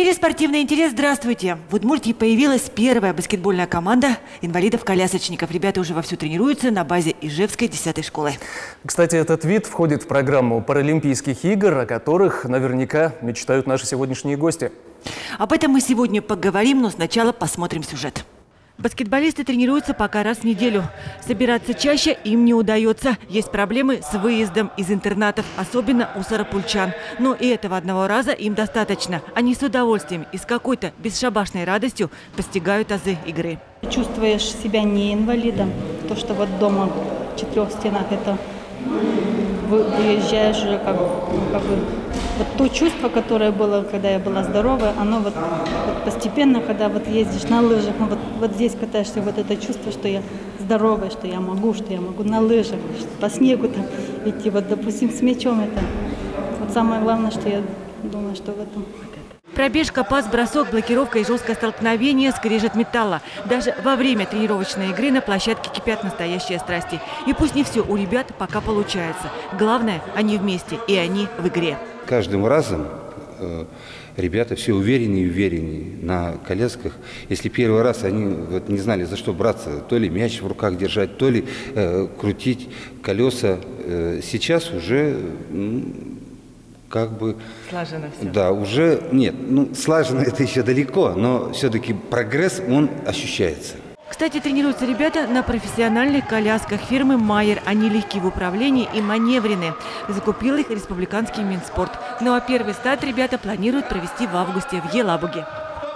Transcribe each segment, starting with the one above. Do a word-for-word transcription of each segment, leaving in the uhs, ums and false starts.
эфире «Спортивный интерес». Здравствуйте! В Удмуртии появилась первая баскетбольная команда инвалидов-колясочников. Ребята уже вовсю тренируются на базе Ижевской десятой школы. Кстати, этот вид входит в программу Паралимпийских игр, о которых наверняка мечтают наши сегодняшние гости. Об этом мы сегодня поговорим, но сначала посмотрим сюжет. Баскетболисты тренируются пока раз в неделю. Собираться чаще им не удается. Есть проблемы с выездом из интернатов, особенно у сарапульчан. Но и этого одного раза им достаточно. Они с удовольствием и с какой-то бесшабашной радостью постигают азы игры. Чувствуешь себя не инвалидом. То, что вот дома в четырех стенах, это выезжаешь уже как, как бы... Вот то чувство, которое было, когда я была здоровая, оно вот, вот постепенно, когда вот ездишь на лыжах, ну вот, вот здесь катаешься, вот это чувство, что я здоровая, что я могу, что я могу на лыжах, по снегу там идти, вот, допустим, с мячом это. Вот самое главное, что я думаю, что в этом. Пробежка, пас, бросок, блокировка и жесткое столкновение, скрежет металла. Даже во время тренировочной игры на площадке кипят настоящие страсти. И пусть не все у ребят пока получается. Главное, они вместе, и они в игре. Каждым разом э, ребята все увереннее и увереннее на колясках. Если первый раз они вот, не знали, за что браться, то ли мяч в руках держать, то ли э, крутить колеса, э, сейчас уже... Э, как бы... Слажено все. Да, уже... Нет, ну, слажено это еще далеко, но все-таки прогресс, он ощущается. Кстати, тренируются ребята на профессиональных колясках фирмы «Майер». Они легкие в управлении и маневренные. Закупил их республиканский Минспорт. Ну а первый старт ребята планируют провести в августе в Елабуге.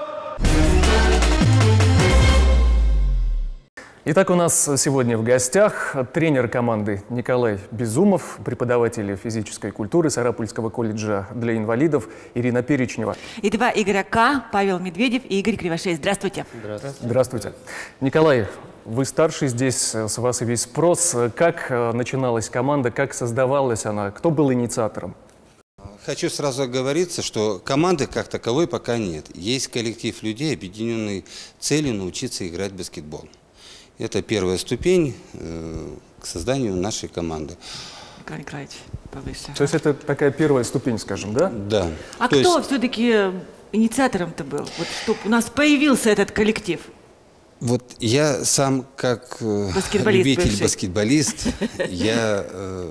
Итак, у нас сегодня в гостях тренер команды Николай Безумов, преподаватель физической культуры Сарапульского колледжа для инвалидов Ирина Перечнева. И два игрока, Павел Медведев и Игорь Кривошей. Здравствуйте. Здравствуйте. Здравствуйте. Николай, вы старший здесь, с вас и весь спрос. Как начиналась команда, как создавалась она, кто был инициатором? Хочу сразу оговориться, что команды как таковой пока нет. Есть коллектив людей, объединенный целью научиться играть в баскетбол. Это первая ступень э, к созданию нашей команды. Николай Николаевич, повыше. То есть это такая первая ступень, скажем, да? Да. А То кто есть... все-таки инициатором-то был? Вот чтобы у нас появился этот коллектив? Вот я сам как э, любитель бывший. баскетболист, я э,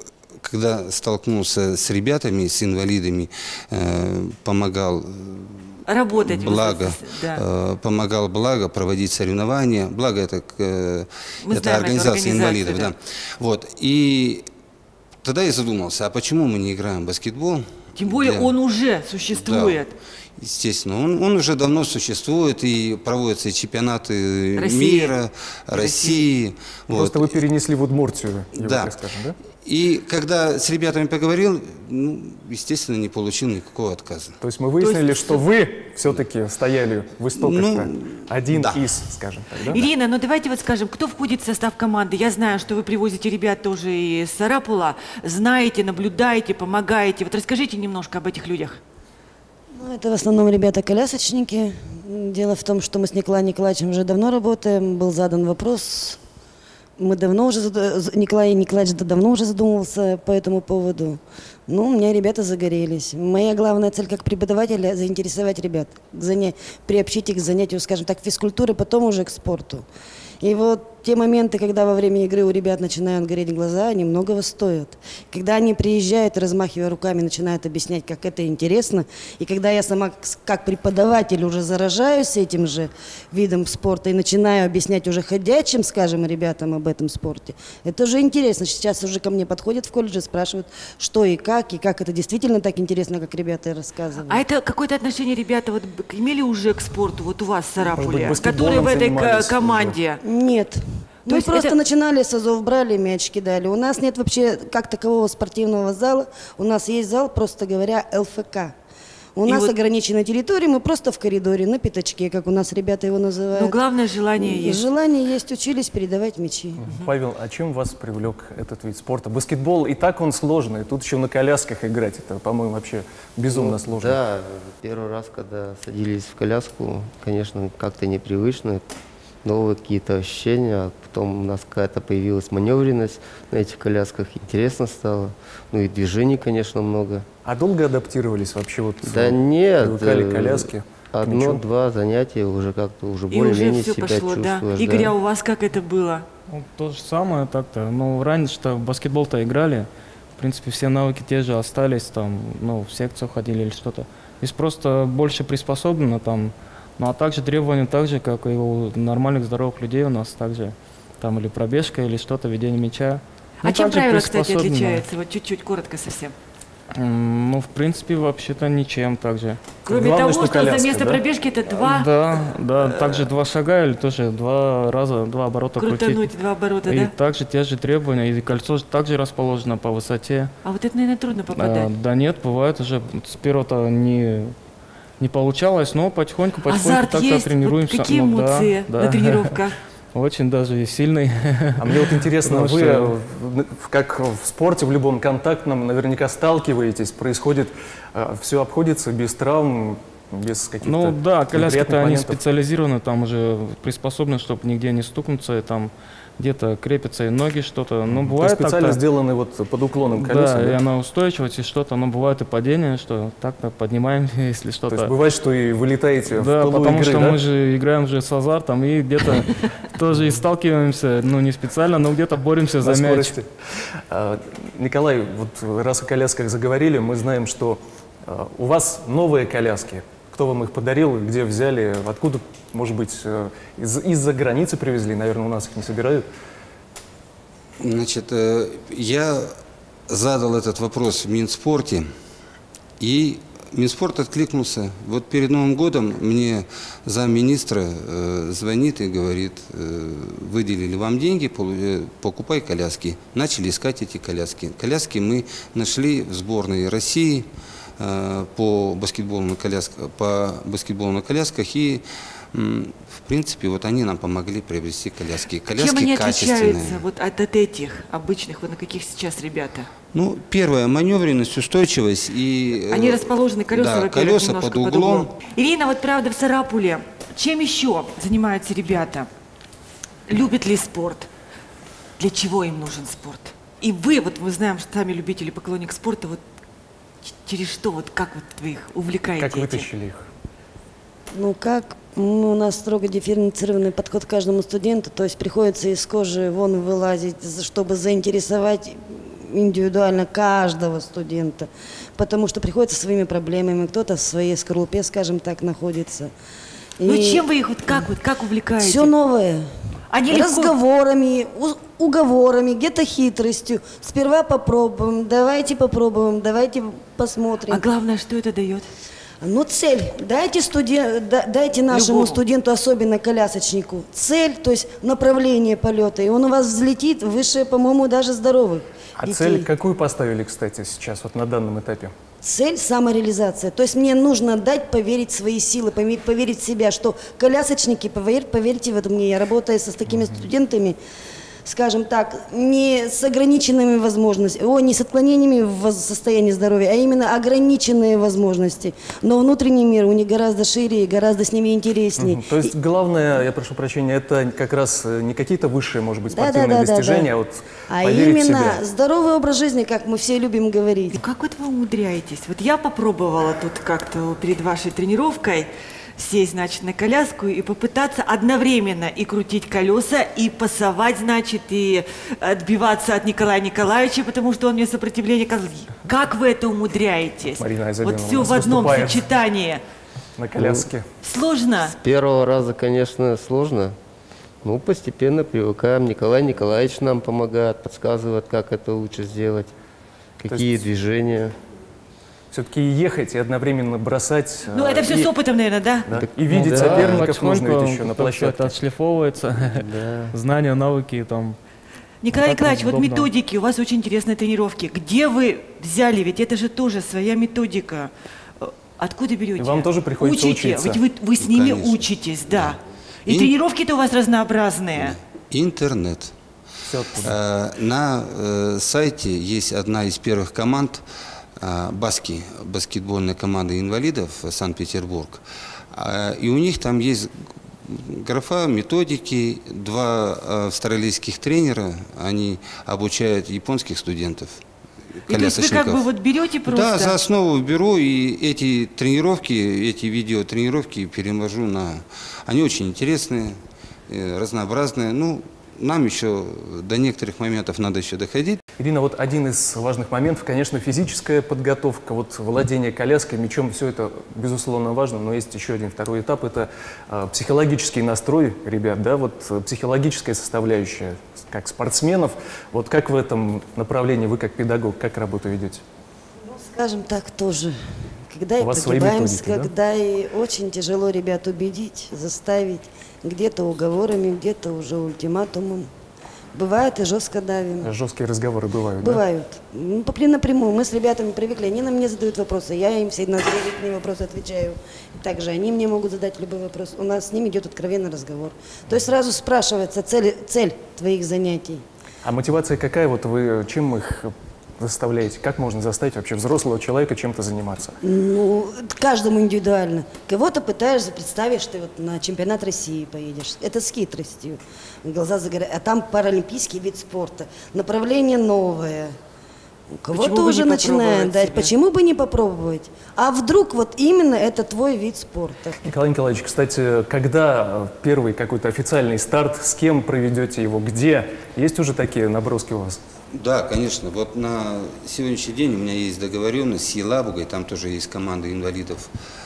когда столкнулся с ребятами, с инвалидами, э, помогал... Работать. Благо, да. э, помогал Благо проводить соревнования. Благо это, э, это знаем, организация инвалидов. да. Да. Вот. И тогда я задумался, а почему мы не играем в баскетбол? Тем более Для... он уже существует. Да. Естественно, он, он уже давно существует, и проводятся чемпионаты России. мира, России. Просто вот. вы перенесли в Удмуртию, его, да. так скажем, да? И когда с ребятами поговорил, ну, естественно, не получил никакого отказа. То есть мы выяснили, есть... что вы все-таки стояли в истоках-то, ну, один да. из, скажем так, да? Ирина, ну давайте вот скажем, кто входит в состав команды? Я знаю, что вы привозите ребят тоже из Сарапула, знаете, наблюдаете, помогаете. Вот расскажите немножко об этих людях. Ну, это в основном ребята-колясочники. Дело в том, что мы с Николаем Николаевичем уже давно работаем. Был задан вопрос. Мы давно уже, Николай Николаевич давно уже задумывался по этому поводу. Ну, у меня ребята загорелись. Моя главная цель как преподавателя – заинтересовать ребят, заня... приобщить их к занятию, скажем так, физкультуры, потом уже к спорту. И вот те моменты, когда во время игры у ребят начинают гореть глаза, они многого стоят. Когда они приезжают, размахивая руками, начинают объяснять, как это интересно. И когда я сама как преподаватель уже заражаюсь этим же видом спорта и начинаю объяснять уже ходячим, скажем, ребятам об этом спорте, это уже интересно. Сейчас уже ко мне подходят в колледже, спрашивают, что и как, и как это действительно так интересно, как ребята рассказывают. А это какое-то отношение ребята вот имели уже к спорту, вот у вас в Сарапуле, быть, которые в этой команде? Уже. Нет. То Мы есть просто это... начинали с азов, брали мяч, кидали. У нас нет вообще как такового спортивного зала. У нас есть зал, просто говоря, эл эф ка. У И нас вот... ограниченная территория, мы просто в коридоре, на пятачке, как у нас ребята его называют. Но главное желание есть. Желание есть, учились передавать мячи. Угу. Павел, а чем вас привлек этот вид спорта? Баскетбол и так он сложный, тут еще на колясках играть, это, по-моему, вообще безумно ну, сложно. Да, первый раз, когда садились в коляску, конечно, как-то непривычно. новые какие-то ощущения. Потом у нас какая-то появилась маневренность на этих колясках, интересно стало. Ну и движений, конечно, много. А долго адаптировались вообще? Вот, да нет. Привыкали коляски? Одно-два занятия уже как-то уже более-менее себя пошло, чувствуешь. Да. Да. Игорь, а у вас как это было? Ну, то же самое так-то. Ну, раньше-то в баскетбол-то играли. В принципе, все навыки те же остались, там, ну, в секцию ходили или что-то. Здесь просто больше приспособлено там. Ну, а также требования так же, как и у нормальных здоровых людей у нас также. Там или пробежка, или что-то, ведение мяча. А ну, чем правила, кстати, отличаются? Вот чуть-чуть, коротко совсем. Ну, в принципе, вообще-то ничем также. Кроме Главное, того, что, что коляска, за место да? пробежки это два... Да, да, также два шага или тоже два раза, два оборота крутить. Крутануть, два оборота, и да? И также те же требования, и кольцо также расположено по высоте. А вот это, наверное, трудно попадать. А, да нет, бывает уже, с первого-то не, не получалось, но потихоньку-потихоньку так-то тренируемся. Вот какие ну, эмоции да, на да. тренировках? Очень даже сильный. А мне вот интересно, вы, как в спорте, в любом контактном, наверняка сталкиваетесь, происходит, все обходится без травм, без каких-то Ну да, коляски-то они моментов. специализированы, там уже приспособлены, чтобы нигде не стукнуться, и там где-то крепятся и ноги что-то. Ну, бывает То есть специально сделаны вот под уклоном колеса? Да, да, и она устойчивость и что-то, но бывает и падение, что так-то поднимаем, если что-то. То есть бывает, что и вылетаете да, в пылу потому игры, что да? мы же играем же с азартом и где-то тоже и сталкиваемся, ну не специально, но где-то боремся за мяч. Николай, вот раз о колясках заговорили, мы знаем, что у вас новые коляски. Кто вам их подарил, где взяли, откуда, может быть, из- из-за границы привезли, наверное, у нас их не собирают? Значит, я задал этот вопрос в Минспорте, и Минспорт откликнулся. Вот перед Новым годом мне замминистра э, звонит и говорит, э, выделили вам деньги, полу- э, покупай коляски. Начали искать эти коляски. Коляски мы нашли в сборной России э, по баскетболу на колясках, по баскетболу на колясках, и м, в принципе вот они нам помогли приобрести коляски. Коляски Чем они качественные. отличаются вот от, от этих обычных, вот на каких сейчас ребята? Ну, первое, маневренность, устойчивость и... Они расположены, колеса, да, во-первых, колеса немножко под углом. под углом. Ирина, вот правда в Сарапуле, чем еще занимаются ребята? Любят ли спорт? Для чего им нужен спорт? И вы, вот мы знаем, что сами любители, поклонник спорта, вот через что, вот как вот вы их увлекаете? Как вытащили их? Ну как? Ну, у нас строго дифференцированный подход к каждому студенту, то есть приходится из кожи вон вылазить, чтобы заинтересовать индивидуально каждого студента, потому что приходится со своими проблемами, кто-то в своей скорлупе, скажем так, находится. Ну И чем вы их, вот как, вот как увлекаете? все новое. Они легко- Разговорами, у- уговорами, где-то хитростью. Сперва попробуем, давайте попробуем, давайте посмотрим. А главное, что это дает? Ну, цель. Дайте, студен... да- дайте нашему Любому. студенту, особенно колясочнику, цель, то есть направление полета, и он у вас взлетит выше, по-моему, даже здоровых А детей. цель какую поставили, кстати, сейчас, вот на данном этапе? Цель – самореализация. То есть мне нужно дать поверить в свои силы, поверить, поверить в себя, что колясочники, поверь, поверьте в это мне, я работаю со, с такими студентами, скажем так, не с ограниченными возможностями, о, не с отклонениями в воз- состоянии здоровья, а именно ограниченные возможности. Но внутренний мир у них гораздо шире и гораздо с ними интереснее. Мгм. То есть главное, я прошу прощения, это как раз э, не какие-то высшие, может быть, Да, да, спортивные да, да, достижения, да. а вот А поверить в именно себя. здоровый образ жизни, как мы все любим говорить. И как вот вы умудряетесь? Вот я попробовала тут как-то перед вашей тренировкой сесть, значит, на коляску и попытаться одновременно и крутить колеса, и пасовать, значит, и отбиваться от Николая Николаевича, потому что он мне сопротивление оказывал. Как вы это умудряетесь? Марина Айзадина Вот у все нас в одном выступает. сочетании. На коляске. Сложно? С первого раза, конечно, сложно. Ну, постепенно привыкаем. Николай Николаевич нам помогает, подсказывает, как это лучше сделать, какие есть- движения. Все-таки ехать и одновременно бросать. Ну, э, это все и, с опытом, наверное, да? да, и видеть да, соперников нужно ведь Потихоньку еще на это площадке. отшлифовывается, Да. знания, навыки там. Николай Так Николаевич, вот удобно. методики, у вас очень интересные тренировки. Где вы взяли? Ведь это же тоже своя методика. Э, Откуда берете? И вам тоже приходится Учите, учиться. ведь вы, вы с Ну, ними конечно. учитесь, да. И, И- тренировки-то у вас разнообразные. Интернет. Всё оттуда. Э, На э, сайте есть одна из первых команд, э, Баски, баскетбольная команда инвалидов, Санкт-Петербург. Э, И у них там есть графа, методики, два австралийских тренера, они обучают японских студентов. И то есть вы как бы вот берете просто? Да, за основу беру, и эти тренировки, эти видеотренировки перевожу на... Они очень интересные, разнообразные. Ну, нам еще до некоторых моментов надо еще доходить. Ирина, вот один из важных моментов, конечно, физическая подготовка, вот владение коляской, мячом, все это, безусловно, важно, но есть еще один второй этап, это э, психологический настрой ребят, да, вот психологическая составляющая, как спортсменов. Вот как в этом направлении вы, как педагог, как работу ведете? Ну, скажем так, тоже. Когда и прогибаемся, прогибаемся, да? когда и очень тяжело ребят убедить, заставить, где-то уговорами, где-то уже ультиматумом. Бывает и жестко давим. Жесткие разговоры бывают, Бывают. Да? Ну, напрямую. Мы с ребятами привыкли. Они на мне задают вопросы, я им всегда на директные вопросы отвечаю. Также они мне могут задать любой вопрос. У нас с ними идет откровенный разговор. То есть сразу спрашивается цель, цель твоих занятий. А мотивация какая? Вот вы чем их заставляете? Как можно заставить вообще взрослого человека чем-то заниматься? Ну, каждому индивидуально. Кого-то пытаешься представить, что ты вот на чемпионат России поедешь. Это с хитростью. Глаза загорают. А там паралимпийский вид спорта. Направление новое. Кого-то уже начинает дать. Почему бы не попробовать? А вдруг вот именно это твой вид спорта? Николай Николаевич, кстати, когда первый какой-то официальный старт, с кем проведете его, где? Есть уже такие наброски у вас? Да, конечно. Вот на сегодняшний день у меня есть договоренность с Елабугой, там тоже есть команда инвалидов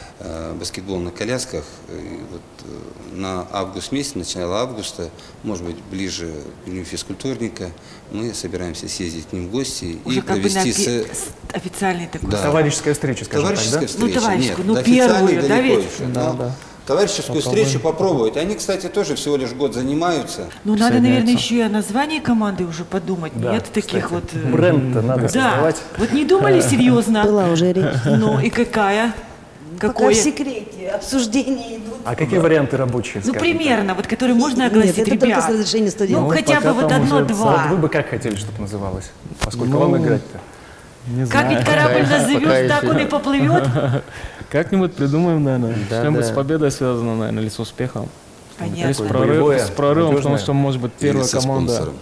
э, баскетбол на колясках. И вот, э, на август месяц, начало августа, может быть, ближе к дню физкультурника, мы собираемся съездить к ним в гости уже и провести... Как бы на... официальный такой. Да. Товарищеская встреча, скажем Товарищеская так, да? встреча. Ну, товарищескую, Нет, ну, первую, да, далеко ведь? еще, Да, но да. Товарищескую Попробуем. встречу попробовать. Они, кстати, тоже всего лишь год занимаются. Ну, надо, наверное, еще и о названии команды уже подумать. Да, Нет таких кстати, вот... бренд-то надо Да, создавать. вот не думали серьезно? Была уже речь. Ну, и какая? Пока Какое? в секрете, обсуждения идут. А какие варианты рабочие? Ну, скажем примерно, вот которые можно огласить, Нет, это только ребят. с разрешения студентов. Ну, Ну, хотя бы пока вот там уже одно-два. Вот вы бы как хотели, чтобы называлось? Поскольку Ну, вам играть-то? Не Как знаю. ведь корабль Пока назовешь, так еще. он и поплывет. Как-нибудь придумаем, наверное. Да, Что-нибудь да. с победой связано, наверное, или с успехом. Или с, Понятно. Боевое, прорыв, с прорывом, потому надежное. что, может быть, Или первая со команда. спонсором.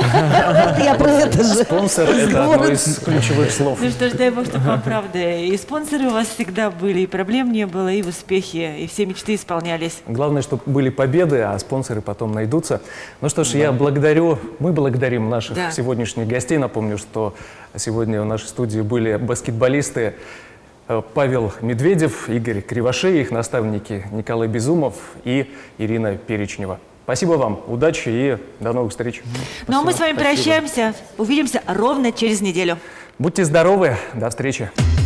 Вот я про это же. Спонсор – это одно из ключевых слов. Ну что ж, дай бог, чтобы вам правда. И спонсоры у вас всегда были, и проблем не было, и в успехе, и все мечты исполнялись. Главное, чтобы были победы, а спонсоры потом найдутся. Ну что ж, я благодарю, мы благодарим наших Да. сегодняшних гостей. Напомню, что сегодня в нашей студии были баскетболисты э, Павел Медведев, Игорь Кривошей, их наставники Николай Безумов и Ирина Перечнева. Спасибо вам, удачи и до новых встреч. Ну а мы с вами прощаемся. Увидимся ровно через неделю. Будьте здоровы, до встречи.